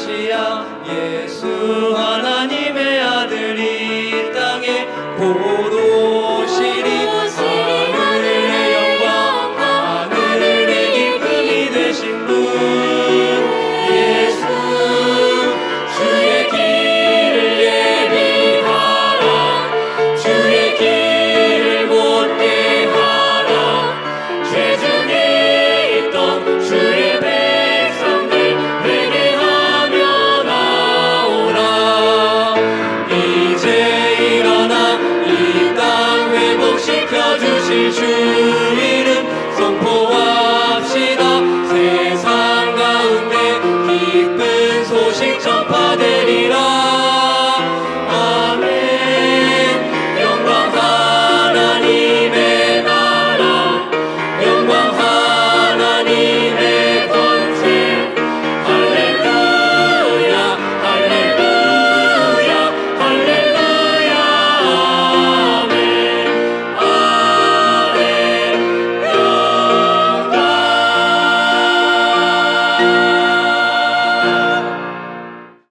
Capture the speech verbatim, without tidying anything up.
메시아 예수 하나님의 아들이 이 땅에 곧 오시리. 하늘의 영광 하늘의 기쁨이 되신 분 예수 주의 길을 예비하라. 주의 길을 곧게 하라. 죄 중에 있던 주의 백성들 회개하며 나오라. 이제 일어나 이 땅 회복시켜 주실 주 이름 선포합시다. 세상 가운데 기쁜 소식 전파